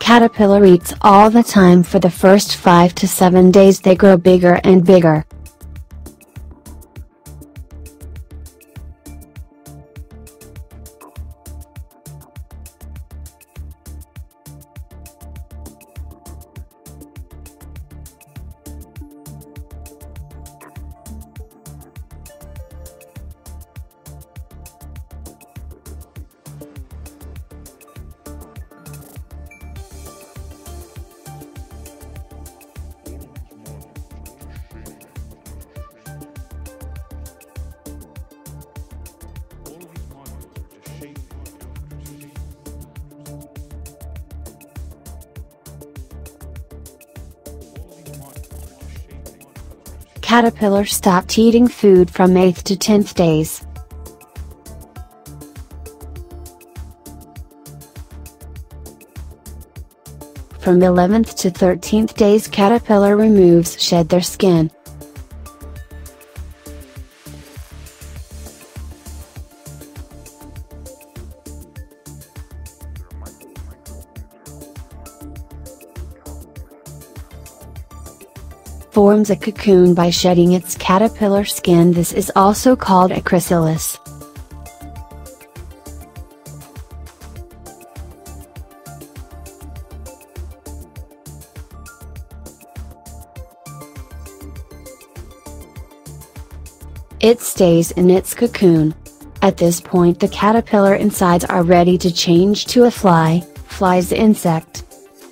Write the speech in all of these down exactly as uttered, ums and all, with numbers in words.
caterpillar eats all the time. For the first five to seven days they grow bigger and bigger. Caterpillar stopped eating food from eighth to tenth days. From eleventh to thirteenth days caterpillar removes shed their skin. Forms a cocoon by shedding its caterpillar skin. This is also called a chrysalis. It stays in its cocoon. At this point the caterpillar insides are ready to change to a fly. Flies the insect.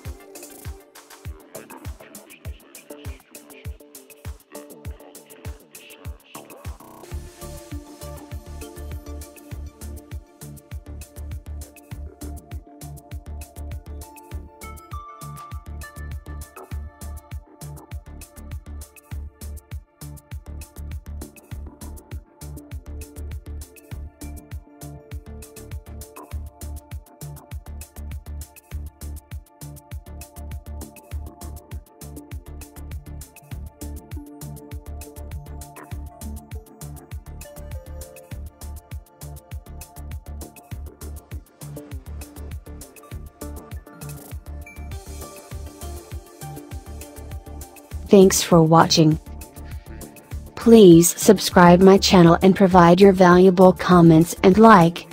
Thanks for watching. Please subscribe my channel and provide your valuable comments and like.